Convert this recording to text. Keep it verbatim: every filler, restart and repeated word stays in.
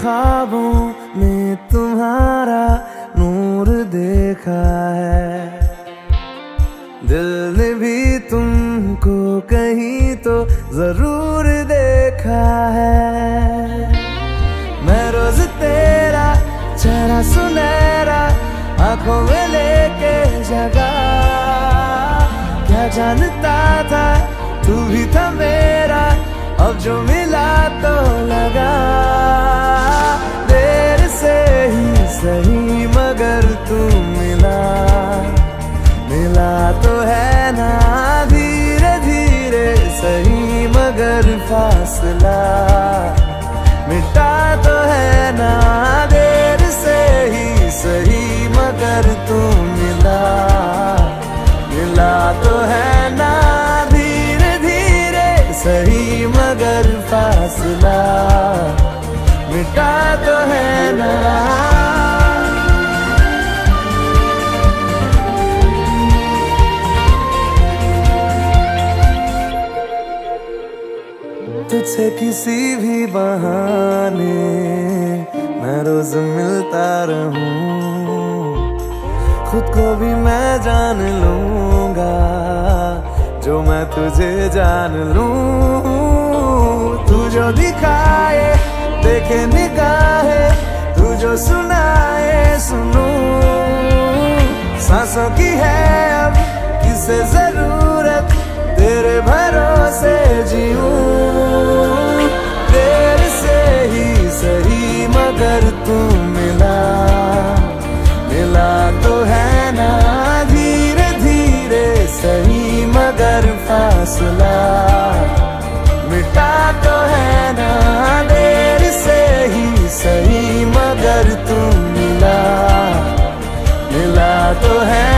ख्वाबों में तुम्हारा नूर देखा है। दिल ने भी तुमको कहीं तो जरूर देखा है। मैं रोज तेरा चेहरा सुनहरा आंखों में लेके जगा, क्या जानता था तू भी था मेरा, अब जो मिला तो लगा। देर से ही सही मगर तू मिला, मिला तो है ना धीरे धीरे सही मगर फासला मिटा तो है ना। देर से ही सही मगर तू मिला, मिला तो है ना धीरे धीरे सही मगर फासला मिटा तो है ना। तुझसे किसी भी बहाने मैं रोज मिलता रहूं, खुद को भी मैं जान लूंगा जो मैं तुझे जान लूं। तू जो दिखाए देखे निगाहे, तू जो सुनाए सुनूं। सांसों की है अब किसे जरूरत, तेरे भरोसे जीऊं। देर से ही सही मगर तू मिला, मिला तो है ना धीरे धीरे सही मगर फासला मिटा तो है ना। देर से ही सही मगर तू मिला, मिला तो है